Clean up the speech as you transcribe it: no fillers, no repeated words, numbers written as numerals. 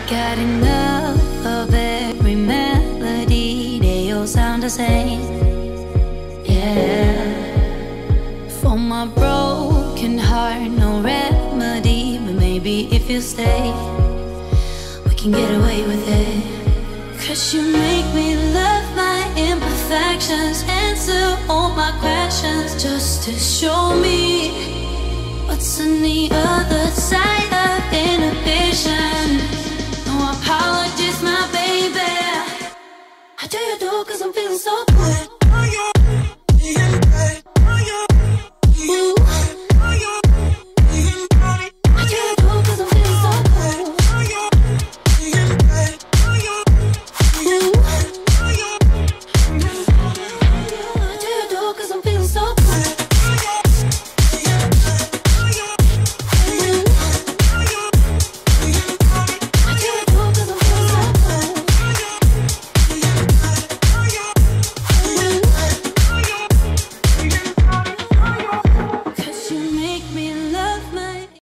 Got enough of every melody, they all sound the same. Yeah. For my broken heart, no remedy, but maybe if you stay, we can get away with it. 'Cause you make me love my imperfections, answer all my questions, just to show me what's in the other